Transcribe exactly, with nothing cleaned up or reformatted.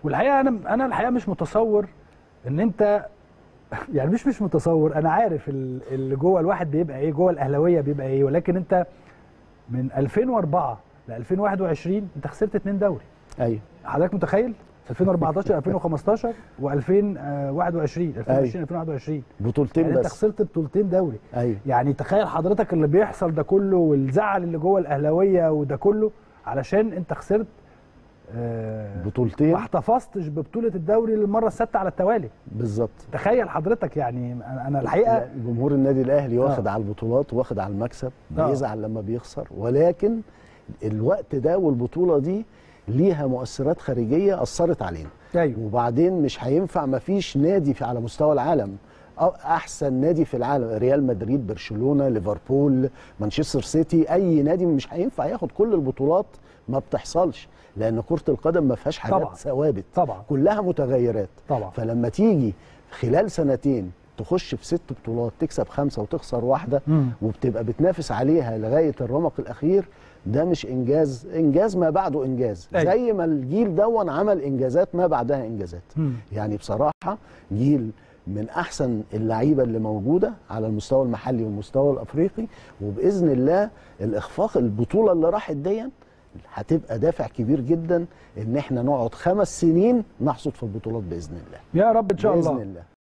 والحقيقه انا انا الحقيقه مش متصور ان انت يعني مش مش متصور، انا عارف اللي جوه الواحد بيبقى ايه، جوه الاهلاويه بيبقى ايه، ولكن انت من ألفين وأربعة ل ألفين وواحد وعشرين انت خسرت اتنين دوري. ايوه حضرتك متخيل؟ ألفين وأربعتاشر ألفين وخمستاشر وألفين وواحد وعشرين ألفين وعشرين ألفين وواحد وعشرين بطولتين يعني بس. انت خسرت بطولتين دوري. ايوه يعني تخيل حضرتك اللي بيحصل ده كله والزعل اللي جوه الاهلاويه وده كله علشان انت خسرت آه بطولتين ما احتفظتش ببطوله الدوري للمره السادسه على التوالي. بالظبط. تخيل حضرتك يعني انا الحقيقه جمهور النادي الاهلي واخد آه. على البطولات واخد على المكسب، آه. بيزعل لما بيخسر، ولكن الوقت ده والبطوله دي ليها مؤثرات خارجيه اثرت علينا. ايوه وبعدين مش هينفع، مفيش نادي في على مستوى العالم احسن نادي في العالم، ريال مدريد، برشلونه، ليفربول، مانشستر سيتي، اي نادي مش هينفع ياخد كل البطولات، ما بتحصلش، لان كره القدم ما فيهاش حاجات طبعا. ثوابت، طبعا كلها متغيرات طبعا. فلما تيجي خلال سنتين تخش في ست بطولات، تكسب خمسه وتخسر واحده، مم. وبتبقى بتنافس عليها لغايه الرمق الاخير، ده مش انجاز، انجاز ما بعده انجاز. أي. زي ما الجيل دون عمل انجازات ما بعدها انجازات. مم. يعني بصراحه جيل من احسن اللعيبه اللي موجوده على المستوى المحلي والمستوى الافريقي، وباذن الله الاخفاق البطوله اللي راحت دي هتبقى دافع كبير جدا ان احنا نقعد خمس سنين نحصد في البطولات باذن الله. يا رب ان شاء الله باذن الله.